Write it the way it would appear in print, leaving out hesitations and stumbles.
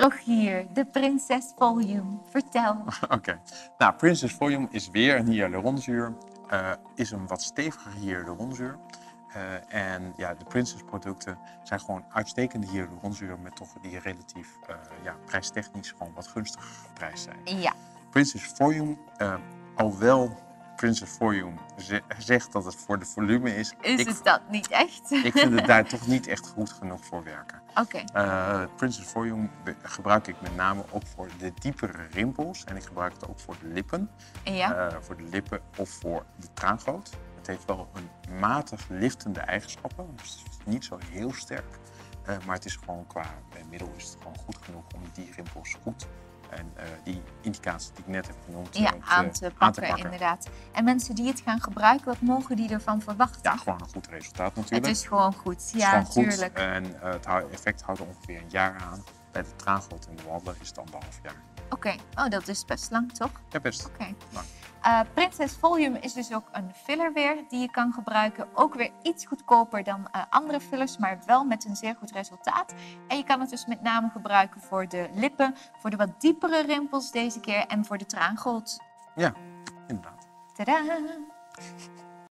Rogier, de Prinses Volume. Vertel. Oké. Nou, Princess Volume is weer een hyaluronzuur. Is een wat steviger hyaluronzuur. En ja, de Princess producten zijn gewoon uitstekende hyaluronzuren met toch die relatief prijstechnisch gewoon wat gunstiger geprijsd zijn. Ja. Princess Volume, alhoewel Princess Volume zegt dat het voor de volume is. Is het dat niet echt? Ik vind het daar toch niet echt goed genoeg voor werken. Oké. Princess Volume gebruik ik met name ook voor de diepere rimpels. En ik gebruik het ook voor de lippen. Ja. Voor de lippen of voor de traangoot. Het heeft wel een matig liftende eigenschappen. Dus het is niet zo heel sterk. Maar het is gewoon qua middel is het gewoon goed genoeg om die rimpels goed en die indicaties die ik net heb genoemd aan te pakken, inderdaad. En mensen die het gaan gebruiken, wat mogen die ervan verwachten? Ja, gewoon een goed resultaat natuurlijk. Het is gewoon goed, ja, natuurlijk. En het effect houdt ongeveer een jaar aan. Bij de traangoot en de wanden is het 1,5 jaar. Oké. Oh, dat is best lang, toch? Ja, best lang. Princess Volume is dus ook een filler weer die je kan gebruiken. Ook weer iets goedkoper dan andere fillers, maar wel met een zeer goed resultaat. En je kan het dus met name gebruiken voor de lippen, voor de wat diepere rimpels deze keer en voor de traangoot. Ja, inderdaad. Tadaa!